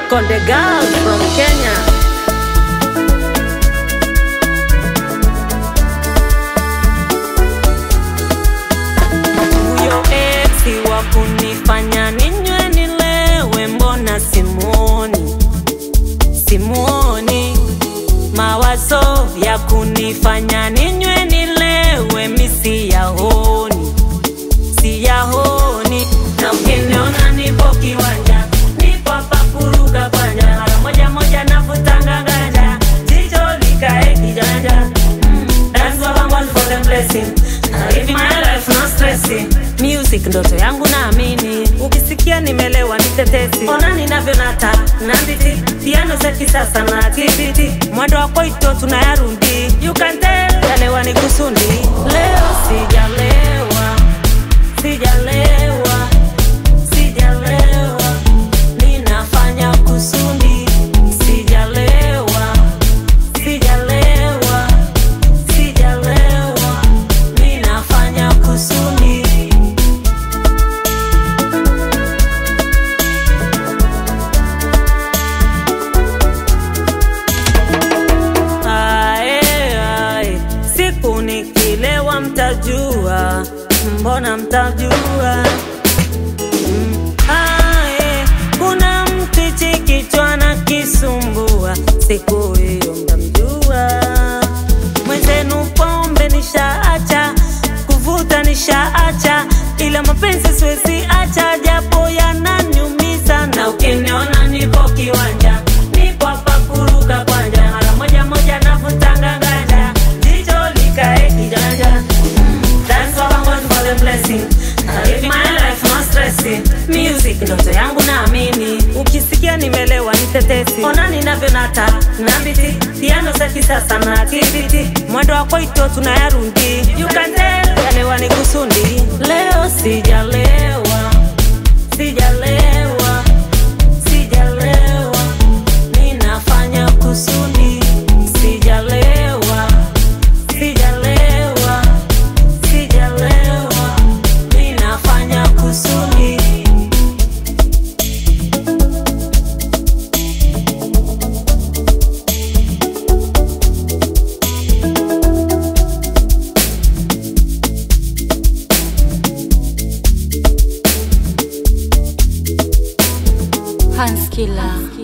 Konde girl from Kenya. Huyo ex wa kunifanya ninywe nilewe, mbona simuoni mawazo ya kunifanya ninywe nilewe, mi siyaoni. Na ukiniona nipo kiwanja, nipo hapa kuruka panja, mara moja navutanga ganja, jicho likae kijanja. That's what I want for the blessing, I live my life no stressing. Music ndoto yangu naamini, ukisikia nimelewa ni tetesi. Ona ninavyo nata na mbiti, piano za kisasa na TBT, mwendo wa koito tunayarundi. You can tell yalewa ni kusundi. Leo sijalewa, ninafanya kusudi. Sijalewa, ninafanya kusudi. Siku nikilewa mtajua, mbona mtajua. Kuna mtu chikichwa na kisumbua, siku hiyo mtamjua. Mwenzenu pombe nishaacha, kuvuta nishaacha, ila mapenzi siwezi acha, japo yananiumiza. Na ukiniona nipo kiwanja, nipo hapa kuruka kwanja, mara moja navutanga ganja, jicho likae kijanja. That's what I want for the blessing, I live my life no stressing. Music ndoto yangu naamini, ukisikia nimelewa ni tetesi. Ona ninavyo nata na mbiti, piano za kisasa na TBT, mwendo wa koito tunayarundi. You can tell yalewa ni kusundi. Leo sijalewa, ninafanya kusudi. Sijalewa, ninafanya kusudi. Hans Killer.